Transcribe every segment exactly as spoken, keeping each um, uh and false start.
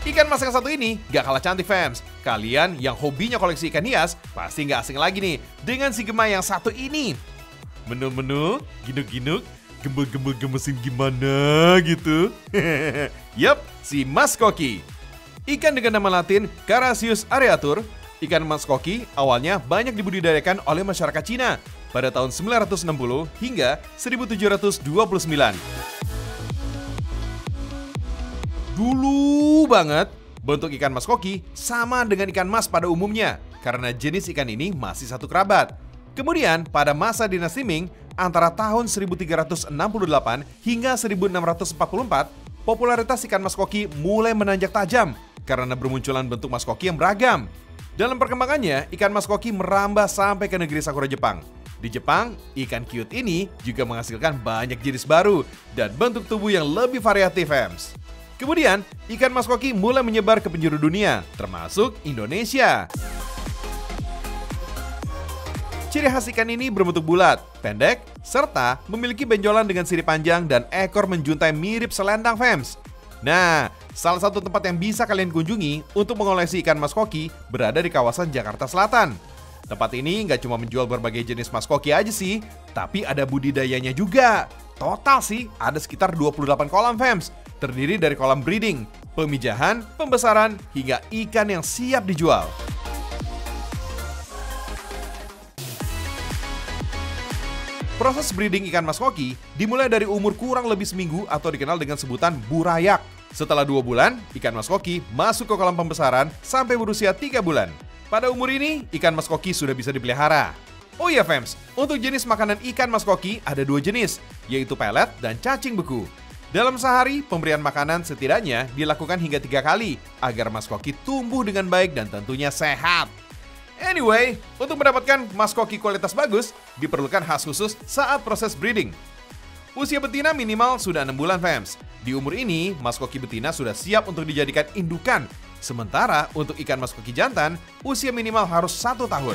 Ikan mas yang satu ini gak kalah cantik fams. Kalian yang hobinya koleksi ikan hias pasti gak asing lagi nih dengan si Gemma yang satu ini. Menu-menu, ginuk-ginuk, gembel-gembel gemesin gimana gitu. Yup, si Mas Koki. Ikan dengan nama latin Carassius areatur. Ikan mas koki awalnya banyak dibudidayakan oleh masyarakat Cina pada tahun sembilan ratus enam puluh hingga seribu tujuh ratus dua puluh sembilan. Dulu banget, bentuk ikan mas koki sama dengan ikan mas pada umumnya karena jenis ikan ini masih satu kerabat. Kemudian pada masa dinasti Ming antara tahun seribu tiga ratus enam puluh delapan hingga seribu enam ratus empat puluh empat, popularitas ikan mas koki mulai menanjak tajam karena bermunculan bentuk mas koki yang beragam. Dalam perkembangannya, ikan mas koki merambah sampai ke negeri Sakura Jepang. Di Jepang, ikan cute ini juga menghasilkan banyak jenis baru dan bentuk tubuh yang lebih variatif, fams. Kemudian, ikan mas koki mulai menyebar ke penjuru dunia, termasuk Indonesia. Ciri khas ikan ini berbentuk bulat, pendek, serta memiliki benjolan dengan sirip panjang dan ekor menjuntai mirip selendang, fams. Nah, salah satu tempat yang bisa kalian kunjungi untuk mengoleksi ikan mas koki berada di kawasan Jakarta Selatan. Tempat ini nggak cuma menjual berbagai jenis mas koki aja sih, tapi ada budidayanya juga. Total sih ada sekitar dua puluh delapan kolam, fams. Terdiri dari kolam breeding, pemijahan, pembesaran, hingga ikan yang siap dijual. Proses breeding ikan mas koki dimulai dari umur kurang lebih seminggu atau dikenal dengan sebutan burayak. Setelah dua bulan, ikan mas koki masuk ke kolam pembesaran sampai berusia tiga bulan. Pada umur ini, ikan mas koki sudah bisa dipelihara. Oh iya fams, untuk jenis makanan ikan mas koki ada dua jenis, yaitu pelet dan cacing beku. Dalam sehari, pemberian makanan setidaknya dilakukan hingga tiga kali agar mas koki tumbuh dengan baik dan tentunya sehat. Anyway, untuk mendapatkan mas koki kualitas bagus, diperlukan khas khusus saat proses breeding. Usia betina minimal sudah enam bulan, fams. Di umur ini, mas koki betina sudah siap untuk dijadikan indukan. Sementara untuk ikan mas koki jantan, usia minimal harus satu tahun.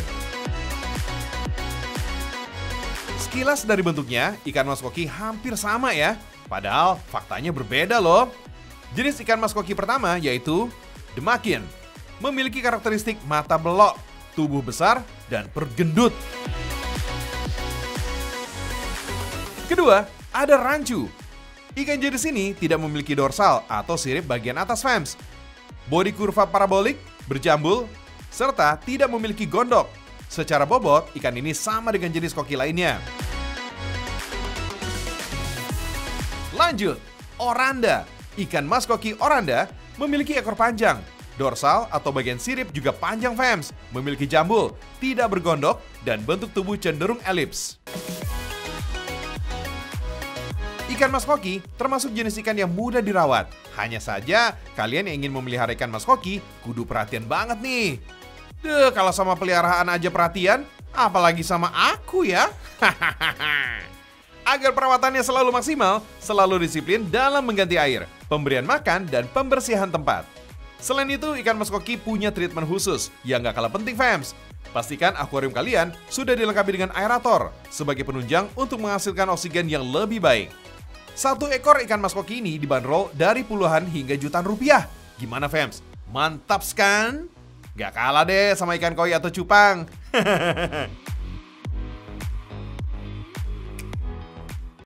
Sekilas dari bentuknya, ikan mas koki hampir sama ya. Padahal faktanya berbeda loh. Jenis ikan mas koki pertama yaitu demakin. Memiliki karakteristik mata belok, tubuh besar, dan perut gendut. Kedua, ada rancu. Ikan jenis ini tidak memiliki dorsal atau sirip bagian atas, fams. Bodi kurva parabolik, berjambul, serta tidak memiliki gondok. Secara bobot, ikan ini sama dengan jenis koki lainnya. Lanjut, oranda. Ikan mas koki oranda memiliki ekor panjang. Dorsal atau bagian sirip juga panjang, fams. Memiliki jambul, tidak bergondok, dan bentuk tubuh cenderung elips. Ikan mas koki termasuk jenis ikan yang mudah dirawat. Hanya saja, kalian yang ingin memelihara ikan mas koki kudu perhatian banget nih. Duh, kalau sama peliharaan aja perhatian, apalagi sama aku ya. Agar perawatannya selalu maksimal, selalu disiplin dalam mengganti air, pemberian makan, dan pembersihan tempat. Selain itu, ikan mas koki punya treatment khusus yang gak kalah penting, fams. Pastikan akuarium kalian sudah dilengkapi dengan aerator sebagai penunjang untuk menghasilkan oksigen yang lebih baik. Satu ekor ikan mas koki ini dibanderol dari puluhan hingga jutaan rupiah. Gimana, fams? Mantap kan? Gak kalah deh sama ikan koi atau cupang.